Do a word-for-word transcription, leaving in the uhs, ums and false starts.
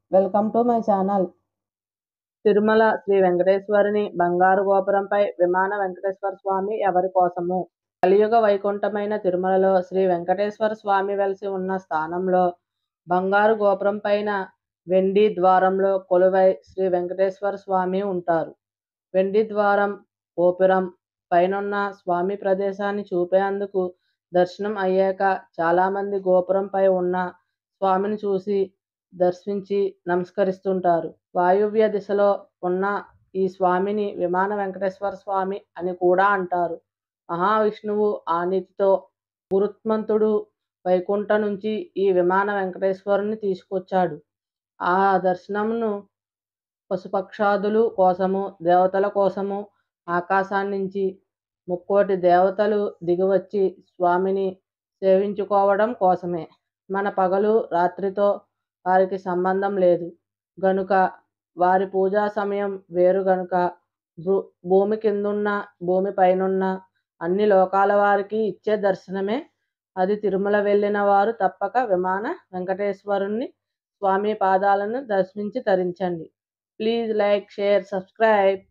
Welcome to my channel. Tirumala Sri వెంకటేశ్వరుని బంగారు గోపురంపై విమాన వెంకటేశ్వర స్వామి ఎవరి కోసము? కలియుగ వైకుంఠమైన తిరుమలలో శ్రీ వెంకటేశ్వర స్వామి వెలిసి ఉన్న స్థానంలో బంగారు గోపురం పైన వెండి ద్వారంలో కొలువై శ్రీ వెంకటేశ్వర స్వామి ఉంటారు. వెండి ద్వారం గోపురం పైనున్న స్వామి ప్రదేశాన్ని చూపేందుకు దర్శనం అయ్యాక చాలామంది గోపురంపై ఉన్న స్వామిని చూసి దర్శించి నమస్కరిస్తుంటారు. వాయువ్య దిశలో ఉన్న ఈ స్వామిని విమాన వెంకటేశ్వర స్వామి అని కూడా అంటారు. మహావిష్ణువు ఆనతితో గురుత్మంతుడు వైకుంఠం నుంచి ఈ విమాన వెంకటేశ్వరుని తీసుకొచ్చాడు. ఆ దర్శనమును పశుపక్షాదులు కోసము, దేవతల కోసము ఆకాశాన్నించి ముక్కోటి దేవతలు దిగివచ్చి స్వామిని సేవించుకోవడం కోసమే. మన పగలు రాత్రితో వారికి సంబంధం లేదు గనుక, వారి పూజా సమయం వేరు గనుక, భూమి కిందున్న భూమి పైనున్న అన్ని లోకాల వారికి ఇచ్చే దర్శనమే అది. తిరుమల వెళ్ళిన వారు తప్పక విమాన వెంకటేశ్వరుని స్వామి పాదాలను దర్శించి తరించండి. Please like, share, subscribe.